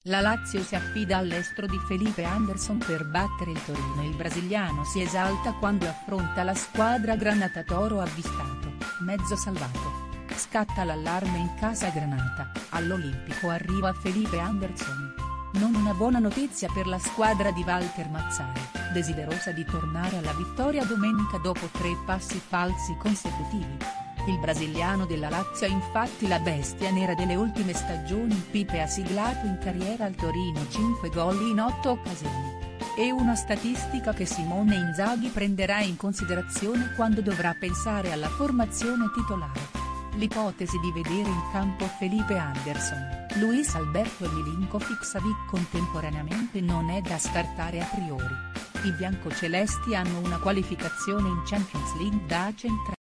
La Lazio si affida all'estero di Felipe Anderson per battere il Torino. Il brasiliano si esalta quando affronta la squadra granata. Toro avvistato, mezzo salvato. Scatta l'allarme in casa granata, all'Olimpico arriva Felipe Anderson. Non una buona notizia per la squadra di Walter Mazzarri, desiderosa di tornare alla vittoria domenica dopo 3 passi falsi consecutivi. Il brasiliano della Lazio è infatti la bestia nera delle ultime stagioni. Pipe ha siglato in carriera al Torino 5 gol in 8 occasioni. È una statistica che Simone Inzaghi prenderà in considerazione quando dovrà pensare alla formazione titolare. L'ipotesi di vedere in campo Felipe Anderson, Luis Alberto e Milinkovic-Savic contemporaneamente non è da scartare a priori. I biancocelesti hanno una qualificazione in Champions League da centrale.